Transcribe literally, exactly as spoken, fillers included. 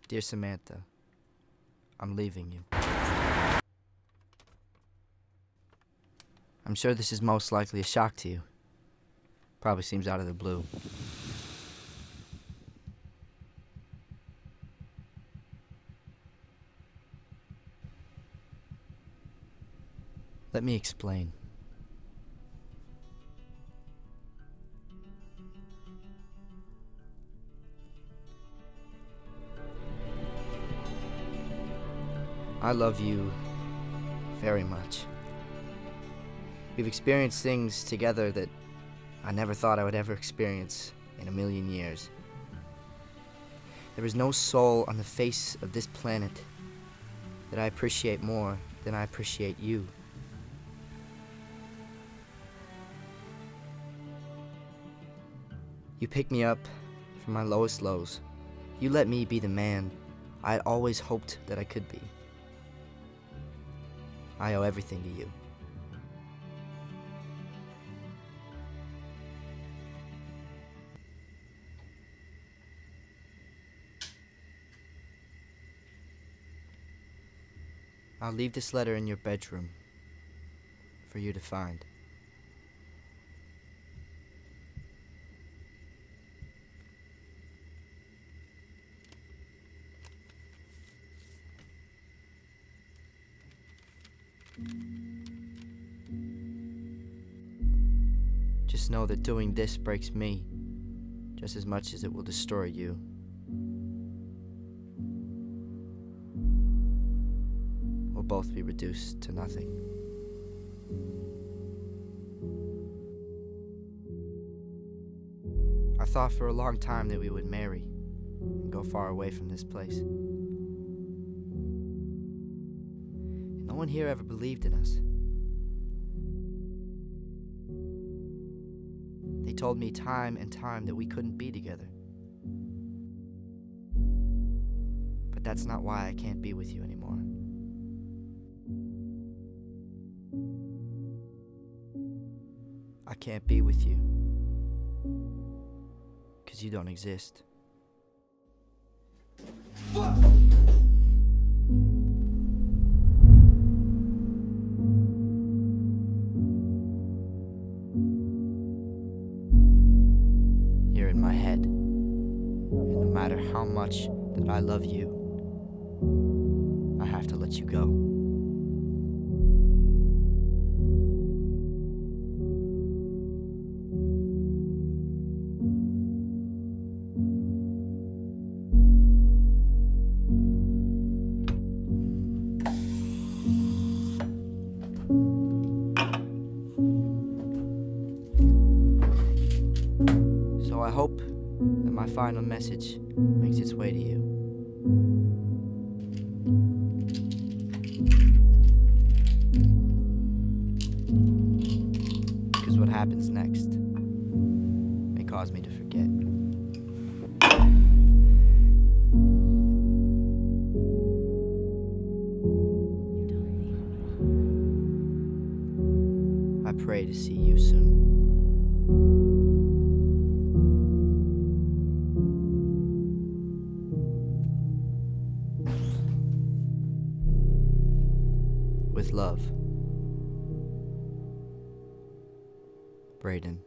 Dear Samantha, I'm leaving you. I'm sure this is most likely a shock to you. Probably seems out of the blue. Let me explain. I love you very much. We've experienced things together that I never thought I would ever experience in a million years. There is no soul on the face of this planet that I appreciate more than I appreciate you. You pick me up from my lowest lows. You let me be the man I had always hoped that I could be. I owe everything to you. I'll leave this letter in your bedroom for you to find. Just know that doing this breaks me just as much as it will destroy you. We'll both be reduced to nothing. I thought for a long time that we would marry and go far away from this place. No one here ever believed in us. They told me time and time that we couldn't be together. But that's not why I can't be with you anymore. I can't be with you because you don't exist. You're in my head, and no matter how much that I love you, I have to let you go. So I hope that my final message makes its way to you. Because what happens next may cause me to forget. I pray to see you soon. With love, Braden.